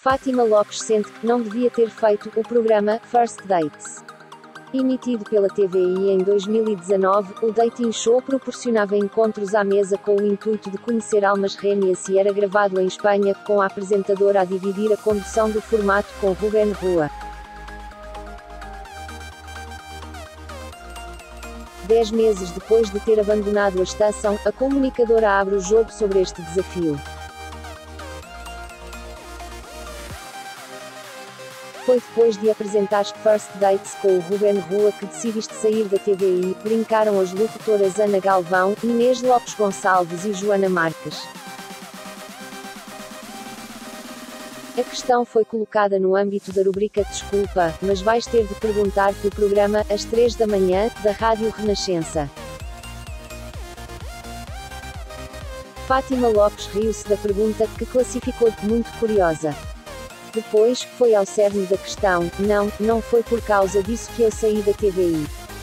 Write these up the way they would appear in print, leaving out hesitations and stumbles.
Fátima Lopes sente que não devia ter feito o programa First Dates. Emitido pela TVI em 2019, o dating show proporcionava encontros à mesa com o intuito de conhecer almas gêmeas e era gravado em Espanha, com a apresentadora a dividir a condução do formato com Rubén Rua. 10 meses depois de ter abandonado a estação, a comunicadora abre o jogo sobre este desafio. Foi depois de apresentares First Dates com o Rubén Rua que decidiste sair da TVI, brincaram as locutoras Ana Galvão, Inês Lopes Gonçalves e Joana Marques. A questão foi colocada no âmbito da rubrica Desculpa, mas vais ter de perguntar pelo programa, às 3 da manhã, da Rádio Renascença. Fátima Lopes riu-se da pergunta, que classificou de muito curiosa. Depois, foi ao cerne da questão: não foi por causa disso que eu saí da TVI.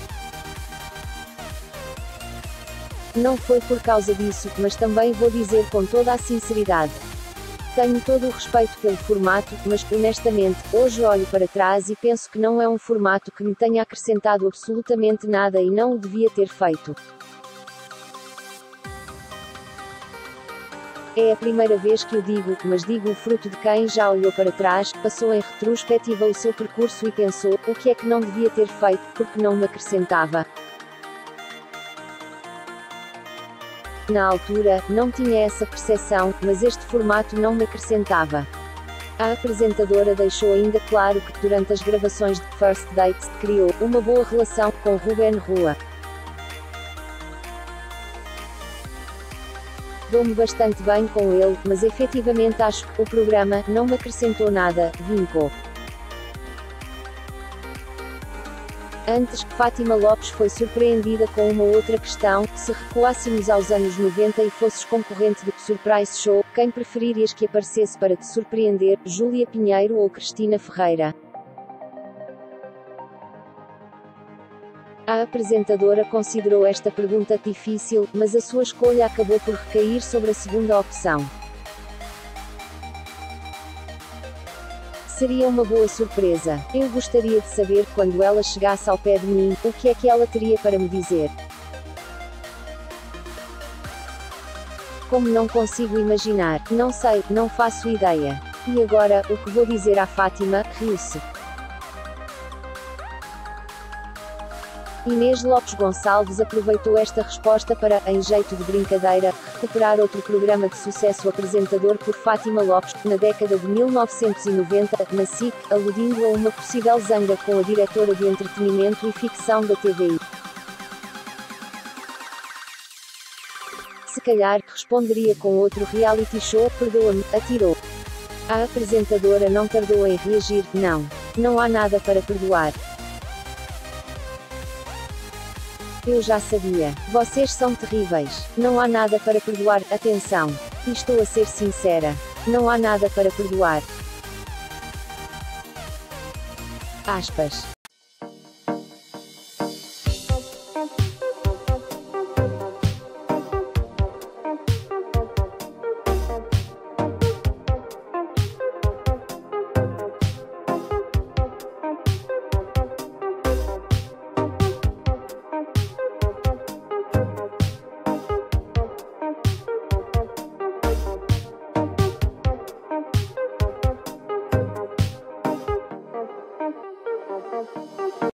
Não foi por causa disso, mas também vou dizer com toda a sinceridade. Tenho todo o respeito pelo formato, mas, honestamente, hoje olho para trás e penso que não é um formato que me tenha acrescentado absolutamente nada e não o devia ter feito. É a primeira vez que o digo, mas digo-o fruto de quem já olhou para trás, passou em retrospectiva o seu percurso e pensou: o que é que não devia ter feito, porque não me acrescentava. Na altura, não tinha essa percepção, mas este formato não me acrescentava. A apresentadora deixou ainda claro que, durante as gravações de First Dates, criou uma boa relação com Rubén Rua. Dou-me bastante bem com ele, mas efetivamente acho que o programa não me acrescentou nada, vincou. Antes, Fátima Lopes foi surpreendida com uma outra questão: se recuássemos aos anos 90 e fosses concorrente do Surprise Show, quem preferirias que aparecesse para te surpreender, Júlia Pinheiro ou Cristina Ferreira? A apresentadora considerou esta pergunta difícil, mas a sua escolha acabou por recair sobre a segunda opção. Seria uma boa surpresa. Eu gostaria de saber, quando ela chegasse ao pé de mim, o que é que ela teria para me dizer. Como não consigo imaginar, não sei, não faço ideia. E agora, o que vou dizer à Fátima? Riu-se. Inês Lopes Gonçalves aproveitou esta resposta para, em jeito de brincadeira, recuperar outro programa de sucesso apresentador por Fátima Lopes, na década de 1990, na SIC, aludindo a uma possível zanga com a diretora de entretenimento e ficção da TVI. Se calhar, responderia com outro reality show, perdoa-me, atirou. A apresentadora não tardou em reagir: não há nada para perdoar. Eu já sabia. Vocês são terríveis. Não há nada para perdoar. Atenção. E estou a ser sincera. Não há nada para perdoar. Aspas.